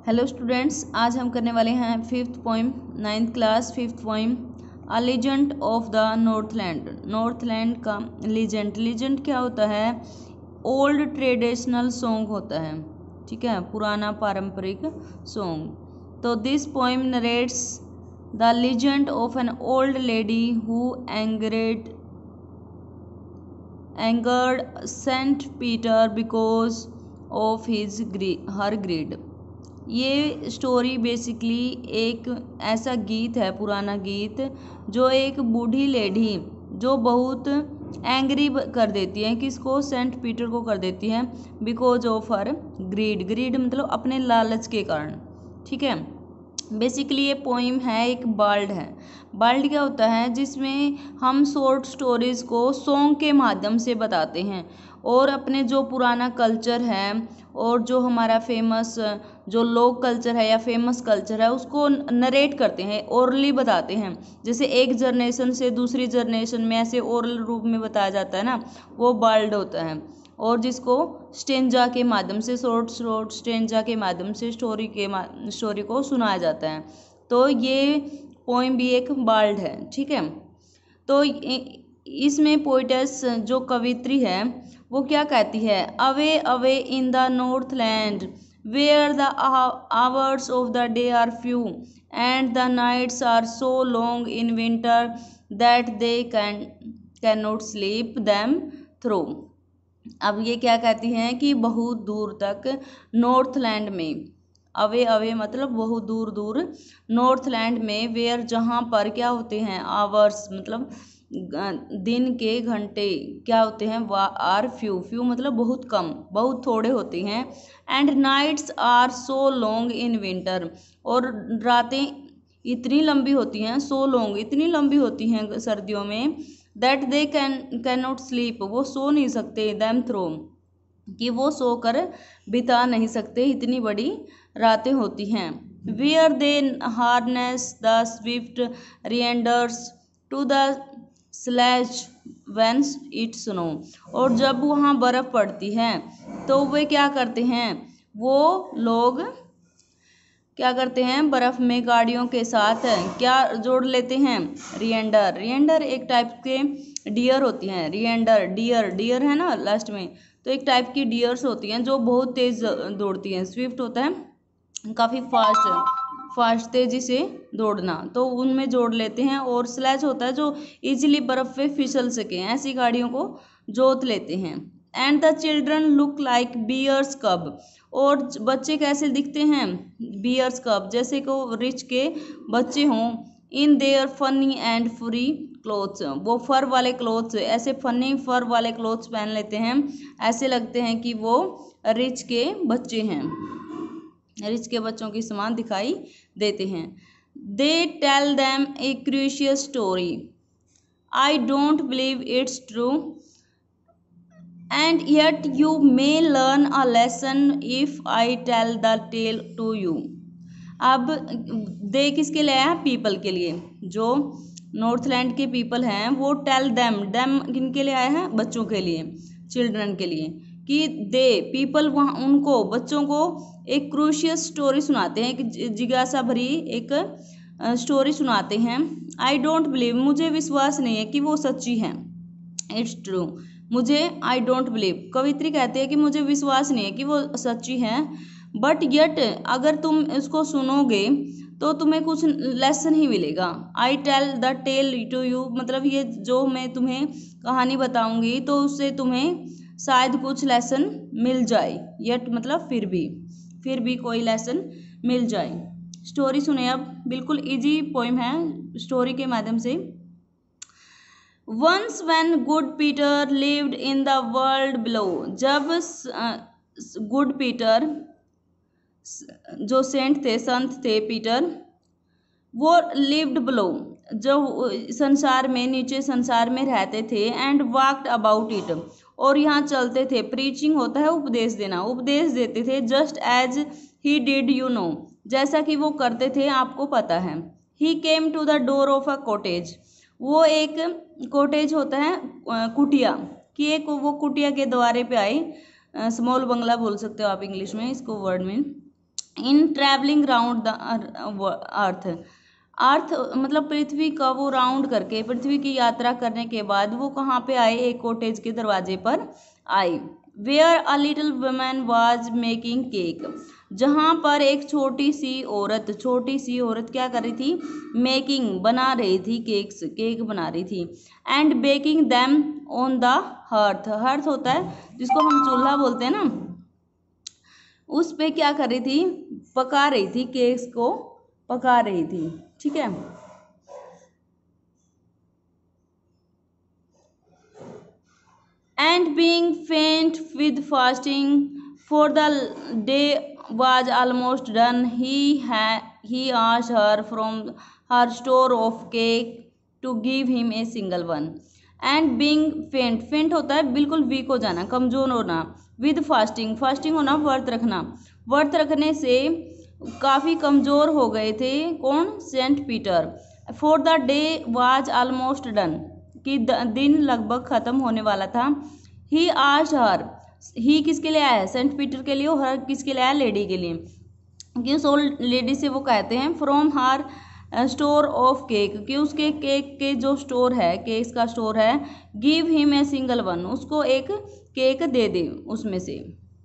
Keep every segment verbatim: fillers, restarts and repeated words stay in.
Hello students, आज हम करने वाले हैं fifth poem, ninth class fifth poem, a legend of the Northland. Northland का लीजेंड लीजेंड क्या होता है? ओल्ड ट्रेडिशनल सॉन्ग होता है, ठीक है, पुराना पारंपरिक सॉन्ग। तो this poem narrates the legend of an old lady who angered angered Saint Peter because of his her greed. ये स्टोरी बेसिकली एक ऐसा गीत है, पुराना गीत, जो एक बूढ़ी लेडी जो बहुत एंग्री कर देती है, किसको? सेंट पीटर को कर देती है, because of her greed. Greed मतलब अपने लालच के कारण, ठीक है। बेसिकली ये पोइम है, एक बाल्ड है। बाल्ड क्या होता है? जिसमें हम शॉर्ट स्टोरीज को सॉन्ग के माध्यम से बताते हैं और अपने जो पुराना कल्चर है और जो हमारा फेमस जो लोक कल्चर है या फेमस कल्चर है उसको नरेट करते हैं, ओरली बताते हैं। जैसे एक जनरेशन से दूसरी जनरेशन में ऐसे ओरल रूप में बताया जाता है ना, वो बाल्ड होता है। और जिसको स्टेंजा के माध्यम से, शॉर्ट शॉर्ट स्टेंजा के माध्यम से स्टोरी के स्टोरी को सुनाया जाता है। तो ये पोइम भी एक बाल्ड है, ठीक है। तो इसमें पोइटेस जो कवित्री है वो क्या कहती है? Away away in the north land where the hours of the day are few and the nights are so long in winter that they can can not sleep them through. अब ये क्या कहती हैं कि बहुत दूर तक नॉर्थलैंड में, अवे अवे मतलब बहुत दूर दूर, नॉर्थलैंड में, वेयर जहाँ पर क्या होते हैं? आवर्स मतलब दिन के घंटे क्या होते हैं? आर फ्यू, फ्यू मतलब बहुत कम, बहुत थोड़े होते हैं। And nights are so long in winter, और रातें इतनी लंबी होती हैं, सो लॉन्ग इतनी लंबी होती हैं सर्दियों में, that they can can not sleep वो सो नहीं सकते, दैम थ्रो कि वो सोकर बिता नहीं सकते, इतनी बड़ी रातें होती हैं। Where they harness the swift reindeers to the sledges when it snows, और जब वहाँ बर्फ़ पड़ती है तो वे क्या करते हैं? वो लोग क्या करते हैं? बर्फ़ में गाड़ियों के साथ क्या जोड़ लेते हैं? रिएंडर। रिएंडर एक टाइप के डियर होती हैं, रिएंडर डियर डियर है ना लास्ट में, तो एक टाइप की डियर्स होती हैं जो बहुत तेज़ दौड़ती हैं। स्विफ्ट होता है काफ़ी फास्ट फास्ट तेज़ी से दौड़ना, तो उनमें जोड़ लेते हैं। और स्लैश होता है जो इजीली बर्फ़ पे फिसल सके, ऐसी गाड़ियों को जोत लेते हैं। And the children look like bears cub, और बच्चे कैसे दिखते हैं? बियर्स कब, जैसे को रिच के बच्चे हों। In their funny and free clothes, वो फर वाले क्लोथ्स, ऐसे फनी फर वाले क्लोथ्स पहन लेते हैं, ऐसे लगते हैं कि वो रिच के बच्चे हैं, रिच के बच्चों की समान दिखाई देते हैं। They tell them a curious story, I don't believe it's true and yet you may learn a lesson if I tell the tale to you। अब दे किसके लिए है? पीपल के लिए, जो नॉर्थलैंड के पीपल हैं वो टेल देम, देम किनके लिए आए हैं? बच्चों के लिए, चिल्ड्रन के लिए, कि दे पीपल वहाँ उनको बच्चों को एक क्रूशियस स्टोरी सुनाते हैं, एक जिज्ञासा भरी एक स्टोरी सुनाते हैं। आई डोंट बिलीव, मुझे विश्वास नहीं है कि वो सच्ची है। इट्स ट्रू, मुझे आई डोंट बिलीव, कवित्री कहते हैं कि मुझे विश्वास नहीं है कि वो सच्ची है। बट यट, अगर तुम इसको सुनोगे तो तुम्हें कुछ लेसन ही मिलेगा। I tell the tale to you मतलब ये जो मैं तुम्हें कहानी बताऊंगी तो उससे तुम्हें शायद कुछ लेसन मिल जाए। यट मतलब फिर भी, फिर भी कोई लेसन मिल जाए। स्टोरी सुने अब, बिल्कुल इजी पोइम है, स्टोरी के माध्यम से। Once when good Peter lived in the world below, जब गुड पीटर जो सेंट थे, संत थे पीटर, वो लिव्ड बिलो जो संसार में, नीचे संसार में रहते थे। एंड वॉक्ड अबाउट इट, और यहाँ चलते थे। प्रीचिंग होता है उपदेश देना, उपदेश देते थे। Just as he did you know, जैसा कि वो करते थे आपको पता है। He came to the door of a cottage, वो एक कॉटेज होता है कुटिया कि एक वो कुटिया के द्वारे पे आए, स्मॉल बंगला बोल सकते हो आप इंग्लिश में इसको वर्ड में। In travelling round the earth. Earth मतलब पृथ्वी का वो राउंड करके, पृथ्वी की यात्रा करने के बाद वो कहाँ पे आए, एक कॉटेज के दरवाजे पर आए। Where a little woman was making cake, जहाँ पर एक छोटी सी औरत छोटी सी औरत क्या कर रही थी, मेकिंग बना रही थी, केक्स केक बना रही थी। And baking them on the hearth, hearth होता है जिसको हम चूल्हा बोलते हैं ना, उस पे क्या कर रही थी, पका रही थी, केक्स को पका रही थी। ठीक है। And being faint with fasting for the day was almost done, he had he asked her from her store of cake to give him a single one. And being faint, faint होता है बिल्कुल week हो जाना, कमजोर होना। with fasting, fasting होना व्रत रखना, व्रत रखने से काफ़ी कमज़ोर हो गए थे कौन, Saint Peter. for the day was almost done, कि दिन लगभग ख़त्म होने वाला था। he asked her, ही किसके लिए आया है, सेंट पीटर के लिए, और हर किसके लिए आया, लेडी के लिए। कि उस ओल्ड लेडी से वो कहते हैं फ्रॉम हार स्टोर ऑफ केक, कि उसके केक के जो स्टोर है, केक्स का स्टोर है, give him a single one, उसको एक केक दे दे उसमें से।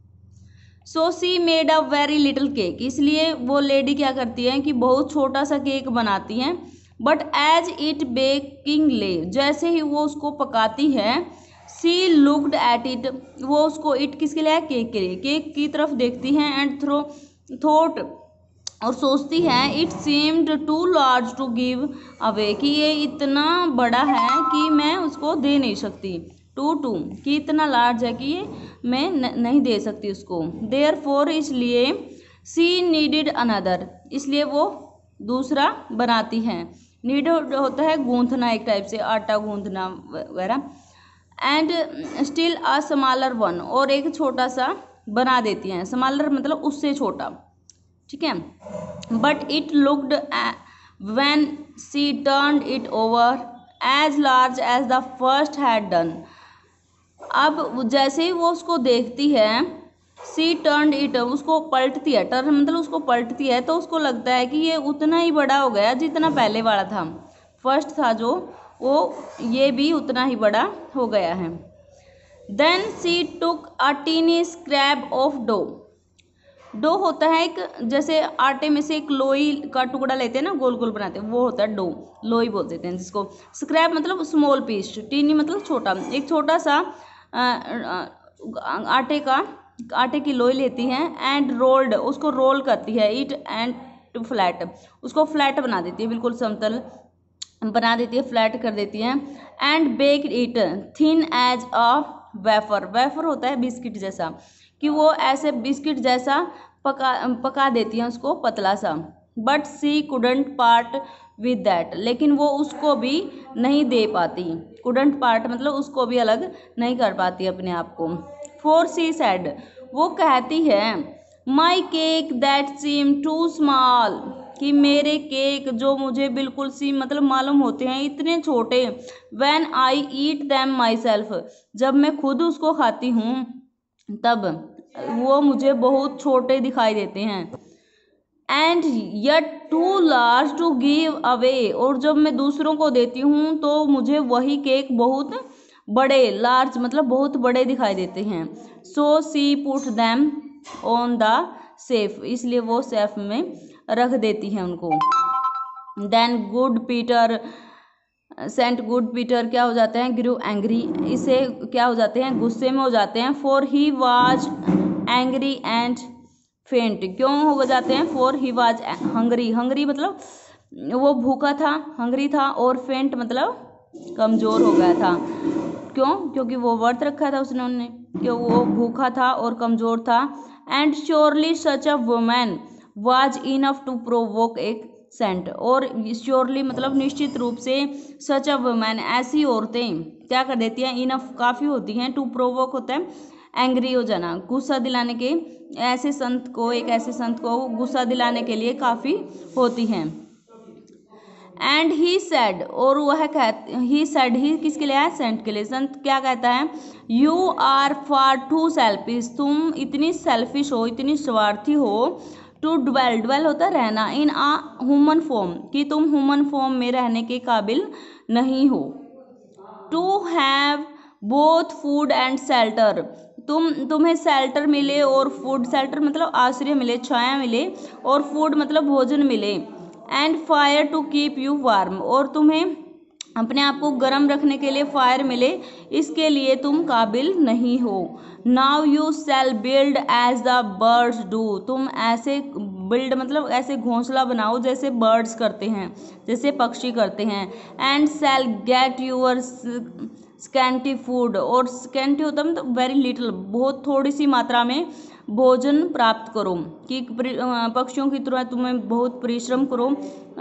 So she made a very little cake, इसलिए वो लेडी क्या करती है कि बहुत छोटा सा केक बनाती हैं। बट एज इट बेकिंग ले, जैसे ही वो उसको पकाती है, सी लुक्ड एट इट, वो उसको, इट किसके लिए है, केक के लिए, केक की तरफ देखती हैं। एंड थ्रो थॉट, और सोचती है, it seemed too large to give away, कि ये इतना बड़ा है कि मैं उसको दे नहीं सकती। टू टू कि इतना लार्ज है कि ये मैं न, नहीं दे सकती उसको। देयर फोर, इसलिए सी नीडिड अनदर, इसलिए वो दूसरा बनाती हैं। नीड होता है गूंथना, एक टाइप से आटा गूंथना वगैरह। And still a smaller one, और एक छोटा सा बना देती हैं, स्मॉलर मतलब उससे छोटा। ठीक है। But it looked when she turned it over as large as the first had done, अब जैसे ही वो उसको देखती है, सी टर्न्ड इट, उसको पलटती है, टर्न मतलब उसको पलटती है, तो उसको लगता है कि ये उतना ही बड़ा हो गया जितना पहले वाला था, फर्स्ट था जो, वो ये भी उतना ही बड़ा हो गया है। Then she took a tiny scrap of dough, dough होता है एक, जैसे आटे में से एक लोई का टुकड़ा लेते हैं ना, गोल गोल बनाते हैं, वो होता है डो, लोई बोल देते हैं जिसको। स्क्रैप मतलब स्मॉल पीस, टीनी मतलब छोटा, एक छोटा सा आ, आ, आटे का आटे की लोई लेती हैं। एंड रोल्ड, उसको रोल करती है। इट एंड टू फ्लैट, उसको फ्लैट बना देती है, बिल्कुल समतल बना देती है, फ्लैट कर देती है। And bake it thin as a wafer, wafer होता है बिस्किट जैसा, कि वो ऐसे बिस्किट जैसा पका पका देती हैं उसको, पतला सा। But she couldn't part with that, लेकिन वो उसको भी नहीं दे पाती, कुडंट पार्ट मतलब उसको भी अलग नहीं कर पाती अपने आप को। फोर सी सैड, वो कहती है, my cake that seem too small, कि मेरे केक जो मुझे बिल्कुल सी मतलब मालूम होते हैं इतने छोटे, when I eat them myself, जब मैं खुद उसको खाती हूँ तब वो मुझे बहुत छोटे दिखाई देते हैं। And yet too large to give away, और जब मैं दूसरों को देती हूँ तो मुझे वही केक बहुत बड़े, लार्ज मतलब बहुत बड़े दिखाई देते हैं। So she put them on the safe, इसलिए वो सेफ में रख देती हैं उनको। Then good Peter, Saint good Peter क्या हो जाते हैं, ग्रू एंग्री, इसे क्या हो जाते हैं, गुस्से में हो जाते हैं। For he was angry and faint, क्यों हो जाते हैं, for he was hungry, hungry मतलब वो भूखा था, हंगरी था, और फेंट मतलब कमज़ोर हो गया था। क्यों, क्योंकि वो व्रत रखा था उसने, कि वो भूखा था और कमज़ोर था। And surely such a woman was enough to provoke एक सेंट, और श्योरली मतलब निश्चित रूप से, सच अ वुमन ऐसी औरतें क्या कर देती हैं, इनफ काफ़ी होती हैं, टू प्रोवोक होता है एंग्री हो जाना, गुस्सा दिलाने के, ऐसे संत को, एक ऐसे संत को गुस्सा दिलाने के लिए काफ़ी होती हैं। एंड ही सेड, और वह कहते, ही सेड, ही किसके लिए है, सेंट के लिए। संत क्या कहता है, you are far too selfish, तुम इतनी सेल्फिश हो, इतनी स्वार्थी हो, टू ड्वेल, ड्वेल होता है रहना, इन आ ह्यूमन फॉर्म, कि तुम ह्यूमन फॉर्म में रहने के काबिल नहीं हो। To have both food and shelter, तुम तुम्हें शेल्टर मिले और फूड, शेल्टर मतलब आश्रय मिले, छाया मिले, और फूड मतलब भोजन मिले। And fire to keep you warm, और तुम्हें अपने आप को गर्म रखने के लिए फायर मिले, इसके लिए तुम काबिल नहीं हो। Now you shall build as the birds do, तुम ऐसे बिल्ड मतलब ऐसे घोंसला बनाओ जैसे बर्ड्स करते हैं, जैसे पक्षी करते हैं। And shall get your scanty food, और स्कैंटी होता है मतलब वेरी लिटिल, बहुत थोड़ी सी मात्रा में भोजन प्राप्त करो, कि पक्षियों की तरह तुम्हें बहुत परिश्रम करो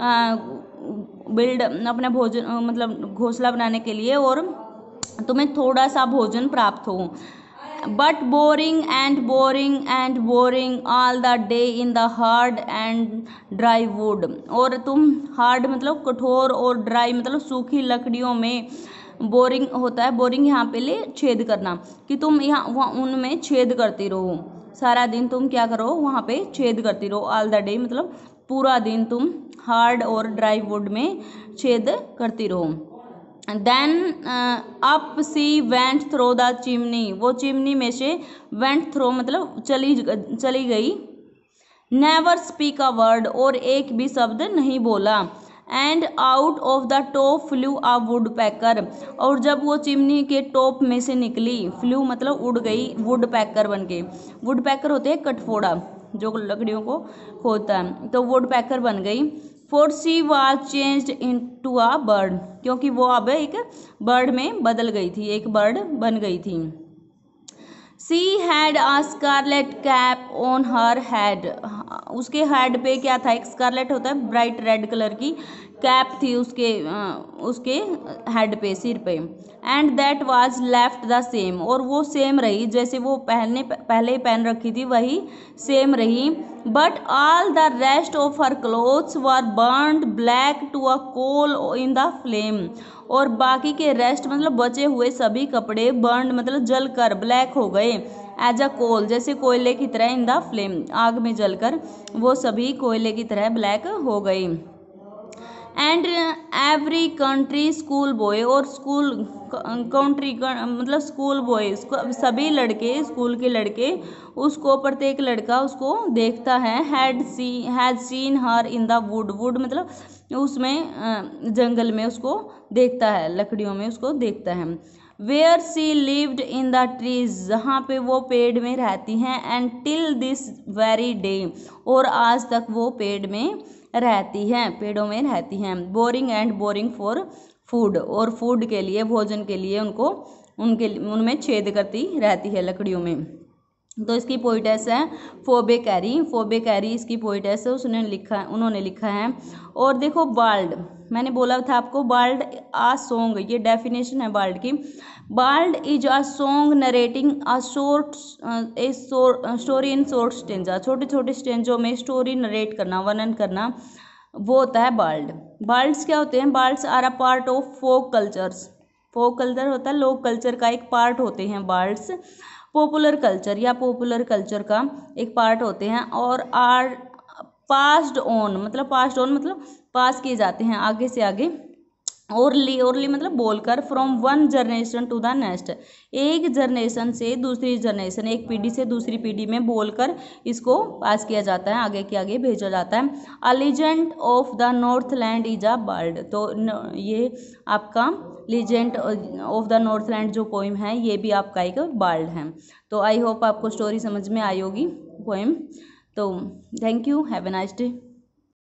बिल्ड अपना भोजन मतलब घोंसला बनाने के लिए, और तुम्हें थोड़ा सा भोजन प्राप्त हो। But boring and boring and boring all the day in the hard and dry wood, और तुम हार्ड मतलब कठोर और ड्राई मतलब सूखी लकड़ियों में, बोरिंग होता है, बोरिंग यहाँ पे ले छेद करना, कि तुम यहाँ वहाँ उनमें छेद करती रहो, सारा दिन तुम क्या करो वहाँ पे छेद करती रहो। ऑल द डे मतलब पूरा दिन तुम हार्ड और ड्राई वुड में छेद करती रहो। Then up she went through the chimney, वो चिमनी में से वेंट थ्रो मतलब चली चली गई। नेवर स्पीक अ वर्ड, और एक भी शब्द नहीं बोला। And out of the top flew a woodpecker, और जब वो चिमनी के टॉप में से निकली, फ्लू मतलब उड़ गई, वुड पैकर बन के, वुड पैकर होते हैं कठफोड़ा जो लकड़ियों को खोदता है, तो वुड पैकर बन गई। For she was changed into a bird, क्योंकि वो अब एक बर्ड में बदल गई थी, एक बर्ड बन गई थी। She had a scarlet cap on her head, उसके हेड पे क्या था, एक स्कारलेट होता है ब्राइट रेड कलर की कैप थी उसके उसके हेड पे, सिर पे। And that was left the same, और वो सेम रही, जैसे वो पहनने पहले ही पहन रखी थी वही सेम रही। But all the rest of her clothes were burned black to a coal in the flame, और बाकी के रेस्ट मतलब बचे हुए सभी कपड़े बर्न्ड मतलब जल कर ब्लैक हो गए, एज अ कोल जैसे कोयले की तरह, इन द फ्लेम आग में जलकर वो सभी कोयले की तरह ब्लैक हो गई। And every country school boy, और स्कूल कंट्री मतलब स्कूल बॉय सभी लड़के, स्कूल के लड़के उसको, प्रत्येक लड़का उसको देखता है। Had she has seen her in the wood, wood मतलब उसमें जंगल में उसको देखता है, लकड़ियों में उसको देखता है। Where she lived in the trees, जहाँ पे वो पेड़ में रहती हैं। And till this very day, और आज तक वो पेड़ में रहती हैं, पेड़ों में रहती हैं। Boring and boring for food, और फूड के लिए, भोजन के लिए उनको उनके उनमें छेद करती रहती है लकड़ियों में। तो इसकी पोइटेस है फोबे कैरी, फोबे कैरी इसकी पोइटेस है, उसने लिखा उन्होंने लिखा है। और देखो बाल्ड, मैंने बोला था आपको बाल्ड आ सॉन्ग, ये डेफिनेशन है बाल्ड की। Ballad is a song narrating a short a story in short stanza, छोटे छोटे स्टेंजों में स्टोरी नरेट करना, वर्णन करना, वो होता है बाल्ड। बाल्ड्स क्या होते हैं, ballads are a part of folk cultures, folk culture होता है लोक कल्चर का एक पार्ट होते हैं बाल्ड्स। पॉपुलर कल्चर या पॉपुलर कल्चर का एक पार्ट होते हैं। और आर पास्ड ऑन मतलब पास्ड ऑन मतलब पास किए जाते हैं आगे से आगे। ओरली, ओरली मतलब बोलकर, from one generation to the next, एक जनरेशन से दूसरी जनरेशन, एक पीढ़ी से दूसरी पीढ़ी में बोलकर इसको पास किया जाता है, आगे के आगे भेजा जाता है। A legend of the north land is a ballad, तो ये आपका legend of the north land जो पोइम है ये भी आपका एक बाल्ड है। तो आई होप आपको स्टोरी समझ में आई होगी पोइम। तो thank you, have a nice day.